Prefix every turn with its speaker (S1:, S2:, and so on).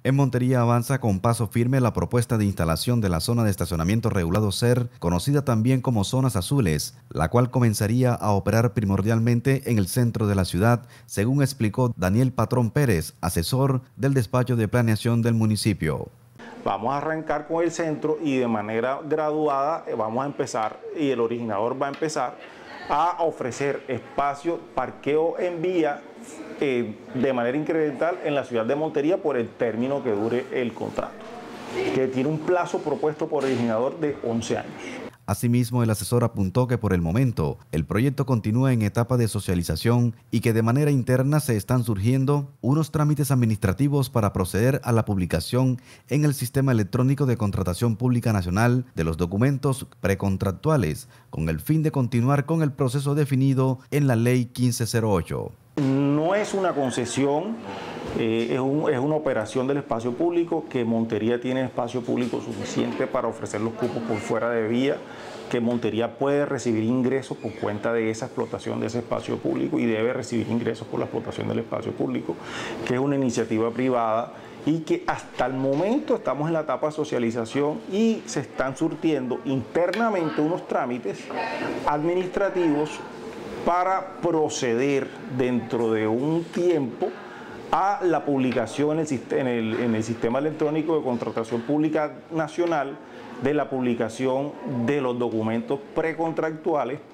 S1: En Montería avanza con paso firme la propuesta de instalación de la zona de estacionamiento regulado SER, conocida también como zonas azules, la cual comenzaría a operar primordialmente en el centro de la ciudad, según explicó Daniel Patrón Pérez, asesor del despacho de planeación del municipio.
S2: Vamos a arrancar con el centro y de manera graduada vamos a empezar, y el originador va a empezar a ofrecer espacio, parqueo en vía de manera incremental en la ciudad de Montería por el término que dure el contrato, que tiene un plazo propuesto por el originador de 11 años.
S1: Asimismo, el asesor apuntó que por el momento el proyecto continúa en etapa de socialización y que de manera interna se están surgiendo unos trámites administrativos para proceder a la publicación en el Sistema Electrónico de Contratación Pública Nacional de los documentos precontractuales, con el fin de continuar con el proceso definido en la Ley 1508.
S2: No es una concesión, es una operación del espacio público, que Montería tiene espacio público suficiente para ofrecer los cupos por fuera de vía, que Montería puede recibir ingresos por cuenta de esa explotación de ese espacio público y debe recibir ingresos por la explotación del espacio público, que es una iniciativa privada y que hasta el momento estamos en la etapa de socialización y se están surtiendo internamente unos trámites administrativos para proceder dentro de un tiempo a la publicación en el Sistema Electrónico de Contratación Pública Nacional de la publicación de los documentos precontractuales